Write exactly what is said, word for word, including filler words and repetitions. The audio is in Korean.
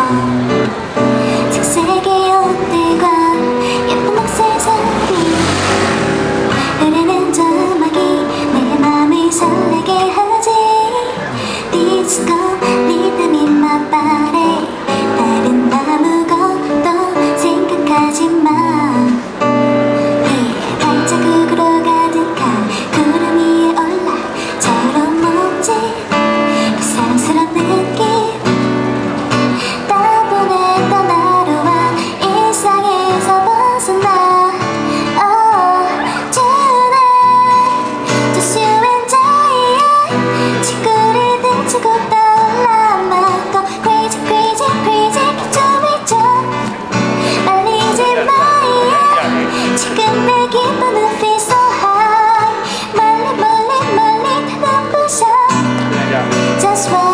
색색의 옷들과 예쁜 액세서리 흐르는 저 음악이 내 맘을 설레게 하지. 디스코 리듬이 my body. 다른 아무것도 생각하지 마. 발자국으로 가득한 구름 위에 올라 저런 멋진 그 사랑스러운 느낌. 따분했던 하루와 일상에서 벗어나. Oh, tonight just you and I. 친구를 등지고 떠올라 막고 crazy crazy crazy 기점이죠. 말리지 마요. 지금 내 기분은 feel so high. 멀리 멀리 멀리 눈부셔. Just one